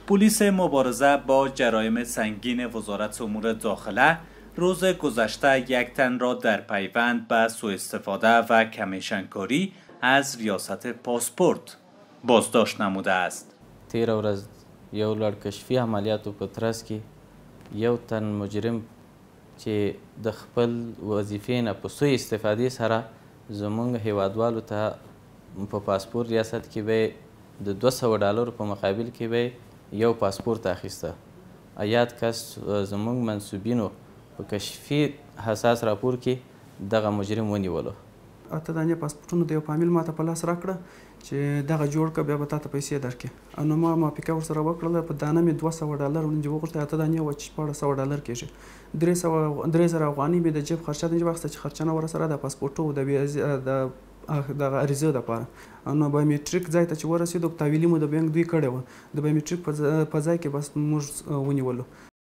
پلیس مبارزه با جرایم سنگین وزارت امور داخله روز گذشته یک تن را در پیوند به سوء استفاده و کمیشنکاری از ریاست پاسپورت بازداشت نموده است. تیر ورځ یو لړ کشفي عملیاتو په ترڅ کې یو تن مجرم چې د خپل وظیفې نه په سوء استفادې سره زموږ هیوادوالو ته په پاسپورت ریاست کې به د $200 په مقابل کې به یو پاسپورت اخیسته. یاد کس زموږ منصوبینو په کشفي حساس راپور کې دغه مجرم ونیولو. اته دانې پاسپورټونو د یو فامیل ماته په لاس راکړه چې دغه جوړ کړه بیا به تا ته پیسې درکړې. نو ما موافقه ورسره وکړله. په دانه مې $200 ورنه وغوښته. اته دانې وه چې $1400 کېږي. 3000 افغانۍ مې د جیب خرچه ځینې واخیسته چې خرچه نه ورسره د پاسپورټو دغه عریضو دپاره. نو بایومیټریک ځای ته چې ورسېدو تحویلي مو د بانک دوی کړې وه. د بایومیټریک په ځای کې بس موږ ونیولو.